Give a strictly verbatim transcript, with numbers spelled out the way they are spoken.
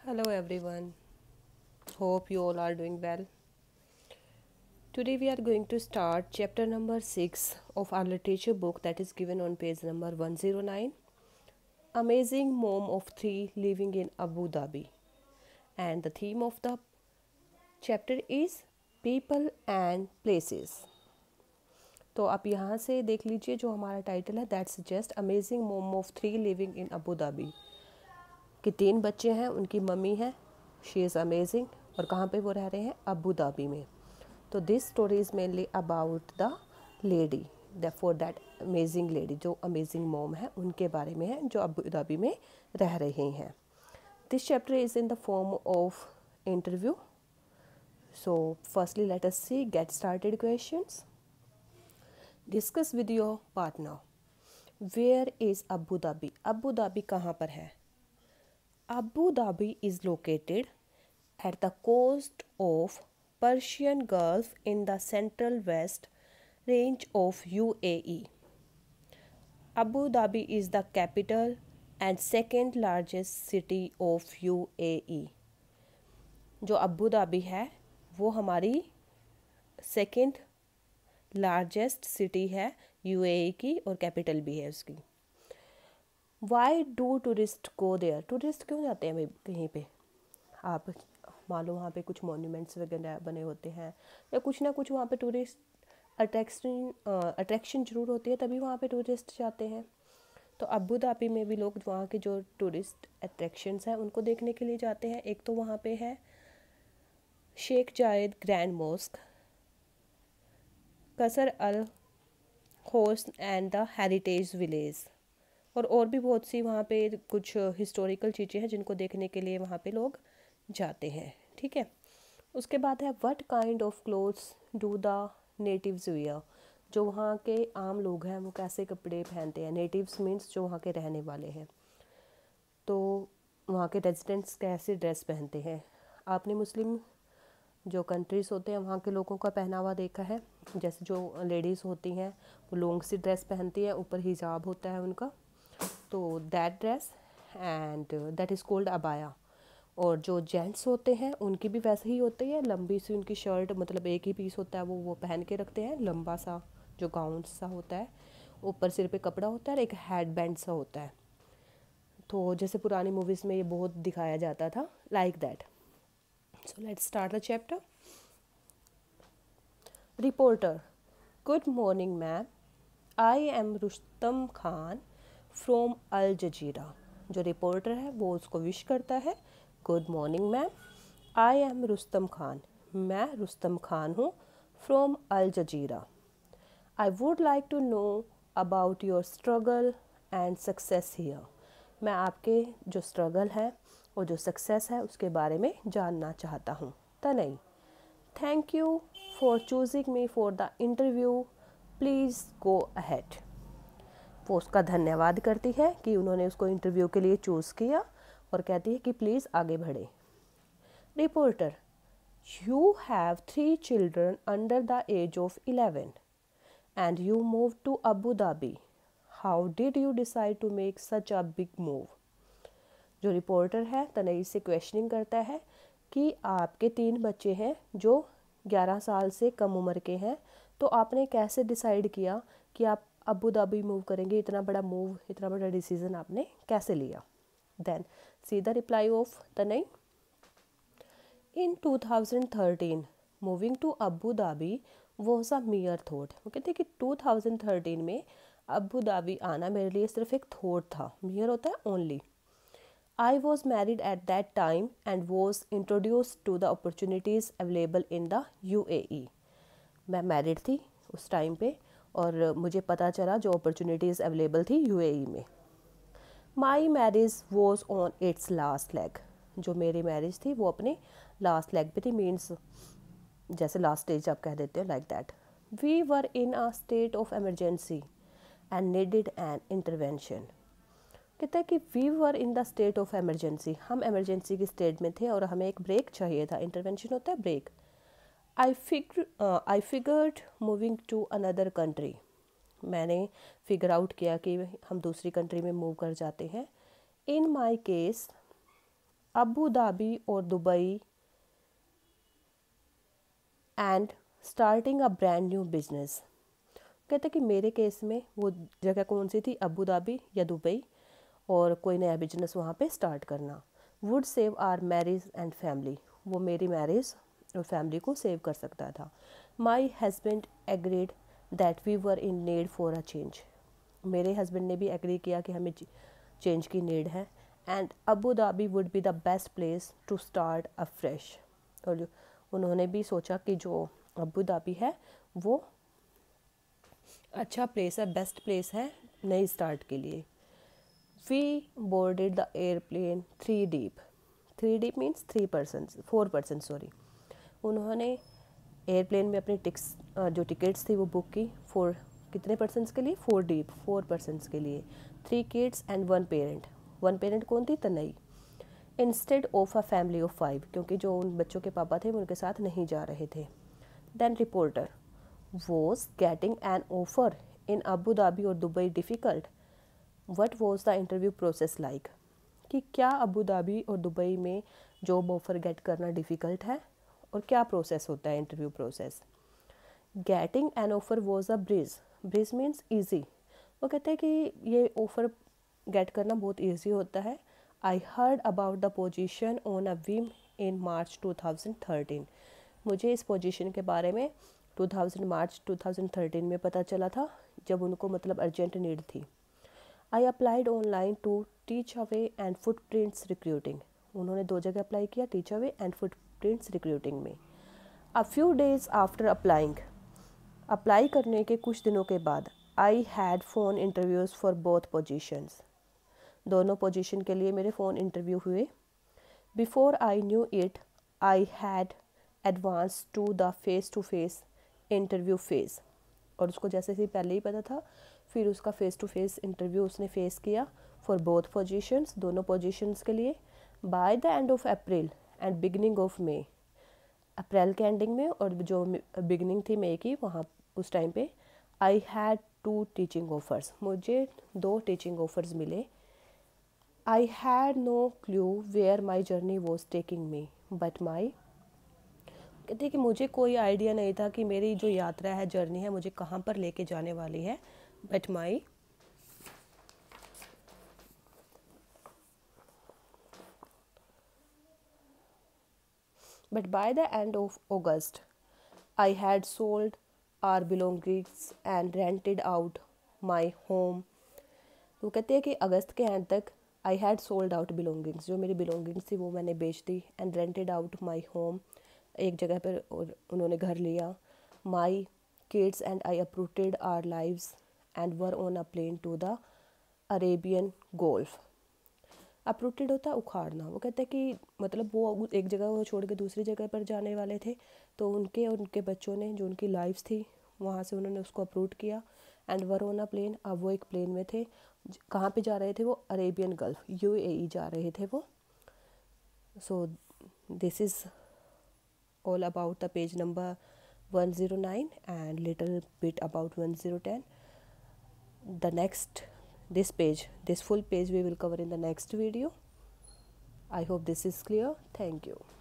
Hello everyone. Hope you all are doing well. Today we are going to start chapter number six of our literature book that is given on page number one oh nine. Amazing Mom of Three Living in Abu Dhabi. And the theme of the chapter is People and Places. तो आप यहाँ से देख लीजिए जो हमारा title है that suggest amazing mom of three living in Abu Dhabi कि तीन बच्चे हैं, उनकी मम्मी है, शी इज़ अमेजिंग, और कहाँ पे वो रह रहे हैं? अबू धाबी में. तो this story is mainly about the lady the for that amazing lady, जो अमेजिंग मोम है उनके बारे में है जो अबू धाबी में रह रहे हैं. This chapter is in the form of interview. So firstly let us see get started questions. Discuss with your partner. Where is Abu Dhabi? Abu Dhabi कहाँ पर है? Abu Dhabi is located at the coast of Persian Gulf in the central west range of U A E. Abu Dhabi is the capital and second largest city of U A E. जो Abu Dhabi है वो हमारी second largest city है UAE की और capital भी है उसकी. Why do tourist go there? Tourist क्यों जाते हैं कहीं पे? आप मान लो वहाँ पे कुछ मॉन्यूमेंट्स वगैरह बने होते हैं या कुछ ना कुछ वहाँ पे टूरिस्ट अट्रैक्शन अट्रैक्शन जरूर होती है, तभी वहाँ पे टूरिस्ट जाते हैं. तो अबू धाबी में भी लोग वहाँ के जो टूरिस्ट अट्रैक्शंस हैं उनको देखने के लिए जाते हैं. एक तो वहाँ पे है शेख जायद grand mosque, Qasr Al Hosn and the heritage village, और और भी बहुत सी वहाँ पे कुछ हिस्टोरिकल चीज़ें हैं जिनको देखने के लिए वहाँ पे लोग जाते हैं. ठीक है. उसके बाद है what kind of clothes do the natives wear? जो वहाँ के आम लोग हैं वो कैसे कपड़े पहनते हैं? नेटिव्स मीन्स जो वहाँ के रहने वाले हैं. तो वहाँ के रेजिडेंट्स कैसे ड्रेस पहनते हैं? आपने मुस्लिम जो कंट्रीज़ होते हैं वहाँ के लोगों का पहनावा देखा है. जैसे जो लेडीज़ होती हैं वो लॉन्ग सी ड्रेस पहनती हैं, ऊपर हिजाब होता है उनका, तो that dress and that is called abaya. और जो जेंट्स होते हैं उनकी भी वैसे ही होती है, लंबी सी उनकी शर्ट, मतलब एक ही पीस होता है वो वो पहन के रखते हैं, लंबा सा जो गाउन सा होता है, ऊपर सिर पे कपड़ा होता है और एक हेड बैंड सा होता है. तो जैसे पुरानी मूवीज़ में ये बहुत दिखाया जाता था, like that. So let's start the chapter. Reporter. Good morning ma'am, I am Rustam Khan from Al Jazeera. जो रिपोर्टर है वो उसको विश करता है, good morning ma'am, I am Rustam Khan, मैं रुस्तम खान हूँ, from Al Jazeera. I would like to know about your struggle and success here. मैं आपके जो स्ट्रगल है और जो सक्सेस है उसके बारे में जानना चाहता हूँ. Tanai. Thank you for choosing me for the interview, please go ahead. वो उसका धन्यवाद करती है कि उन्होंने उसको इंटरव्यू के लिए चूज़ किया और कहती है कि प्लीज़ आगे बढ़े. Reporter. You have three children under the age of eleven and you move to Abu Dhabi. How did you decide to make such a big move? जो रिपोर्टर है तनई से क्वेश्चनिंग करता है कि आपके तीन बच्चे हैं जो ग्यारह साल से कम उम्र के हैं, तो आपने कैसे डिसाइड किया कि आप अबू धाबी मूव करेंगे? इतना बड़ा मूव, इतना बड़ा डिसीजन आपने कैसे लिया? Then see the reply of Tanai. In two thousand thirteen moving to Abu Dhabi was a mere thought. वो कहते हैं कि टू थाउजेंड थर्टीन में अबू धाबी आना मेरे लिए सिर्फ एक थॉट था. मियर होता है only. I was married at that time and was introduced to the opportunities available in the U A E. मैं मैरिड थी उस टाइम पे और मुझे पता चला जो अपॉर्चुनिटीज़ अवेलेबल थी यूएई में. My marriage was on its last leg. जो मेरी मैरिज थी वो अपने लास्ट लेग पे थी, मीन्स जैसे लास्ट स्टेज आप कह देते हो, like that. We were in a state of emergency and needed an intervention. कहता है कि we were in the state of emergency, हम एमरजेंसी की स्टेट में थे और हमें एक ब्रेक चाहिए था. इंटरवेंशन होता है break. I figure I figured moving to another country. मैंने फिगर आउट किया कि हम दूसरी कंट्री में मूव कर जाते हैं. In my case Abu Dhabi और Dubai and starting a brand new business. कहते कि मेरे केस में वो जगह कौन सी थी, अबू धाबी या दुबई, और कोई नया बिजनेस वहाँ पे स्टार्ट करना। Would save our marriage and family, वो मेरी मैरिज और फैमिली को सेव कर सकता था। My husband agreed that we were in need for a change, मेरे हस्बैंड ने भी एग्री किया कि हमें चेंज की नीड है। And Abu Dhabi would be the best place to start a fresh, और उन्होंने भी सोचा कि जो अबू धाबी है वो अच्छा प्लेस है, बेस्ट प्लेस है नई स्टार्ट के लिए। We boarded the airplane three deep, three deep means three person four person sorry. उन्होंने एयरप्लेन में अपनी टिक्स जो टिकट्स थी वो बुक की फोर कितने पर्सन्स के लिए, फोर डीप, फोर पर्सन्स के लिए। Three kids and one parent, one parent कौन थी, तनई। Instead of a family of five, क्योंकि जो उन बच्चों के पापा थे वो उनके साथ नहीं जा रहे थे। Then reporter, was getting an offer in Abu Dhabi और Dubai difficult, what was the interview process like, कि क्या अबू धाबी और दुबई में जॉब ऑफर गेट करना डिफ़िकल्ट है और क्या प्रोसेस होता है interview process. Getting an offer was a breeze, breeze means easy, वो कहते हैं कि ये ऑफर गेट करना बहुत ईजी होता है। I heard about the position on a whim in March two thousand thirteen, मुझे इस पोजीशन के बारे में two thousand March two thousand thirteen में पता चला था, जब उनको मतलब अर्जेंट नीड थी। I applied online to Teach Away and Footprints Recruiting, उन्होंने दो जगह अप्लाई किया, Teach Away and Footprints Recruiting में। A few days after applying, apply करने के कुछ दिनों के बाद, I had phone interviews for both positions, दोनों पोजीशन के लिए मेरे फ़ोन इंटरव्यू हुए। Before I knew it I had advance to the face to face interview phase, और उसको जैसे ही पहले ही पता था, फिर उसका फेस टू फेस इंटरव्यू उसने फेस किया फॉर बोथ पोजीशंस, दोनों पोजीशंस के लिए। By the end of April and beginning of May, अप्रैल के एंडिंग में और जो बिगनिंग थी मई की, वहाँ उस टाइम पे I had two teaching offers, मुझे दो टीचिंग ऑफर्स मिले। I had no clue where my journey was taking me, but my, कहते हैं कि मुझे कोई आइडिया नहीं था कि मेरी जो यात्रा है, जर्नी है, मुझे कहाँ पर लेके जाने वाली है। But my, but by the end of August I had sold our belongings and rented out my home, वो कहते हैं कि अगस्त के एंड तक I had sold out belongings, जो मेरी बिलोंगिंग्स थी वो मैंने बेच दी, and rented out my home, एक जगह पर और उन्होंने घर लिया। My kids and I uprooted our lives and were on a plane to the Arabian golf. Uprooted होता है उखाड़ना, वो कहते हैं कि मतलब वो एक जगह वो छोड़ के दूसरी जगह पर जाने वाले थे, तो उनके और उनके बच्चों ने जो उनकी लाइफ्स थी वहाँ से उन्होंने उसको अप्रूट किया। And were on a plane, अब वो एक प्लेन में थे, कहाँ पे जा रहे थे वो, अरेबियन गल्फ, यूएई जा रहे थे वो। So this is all about the page number one oh nine and little bit about one oh ten. The next, this page, this full page we will cover in the next video. I hope this is clear. Thank you.